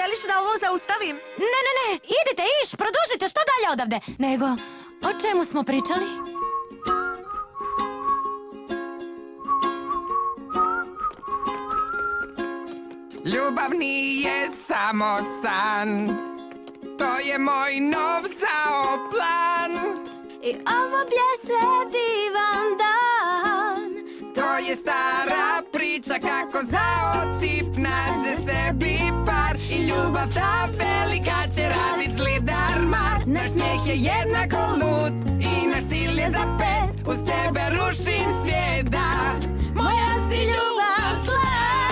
želiš da ovo zaustavim? Ne, idite, produžite što dalje odavde. Nego, o čemu smo pričali? Ljubav nije samo san, to je moj nov zao plan. I ovo bljesne divan dan. To je stara priča kako zao tip nađe sebi par. I ljubav ta velika će radit zli darmar. Naš smijeh je jednako lud i naš stil je za pet. Uz tebe rušim svijet, da. Moja si ljubav zla.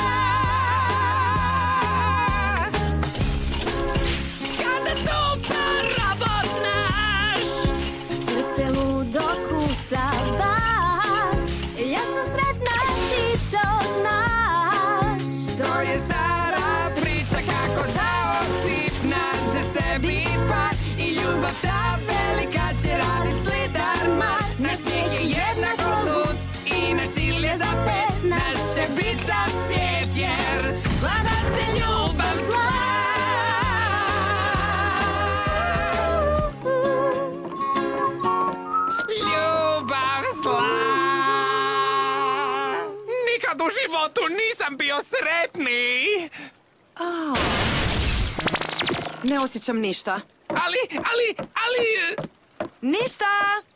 Kada stupa robot naš, Srce ludo kuca baš. Ja sam sretna, ti to znaš. to je stara priča kako zao tip nađe sebi par. I ljubav ta velika će radit zli darmar. Naš smijeh je jednako lud i naš stil je za pet. Naš će bit za svijet jer hladać se ljubav zla. Ljubav zla. Nikad u životu nisam bio sretniji. Ne osjećam ništa. Ali... Ništa!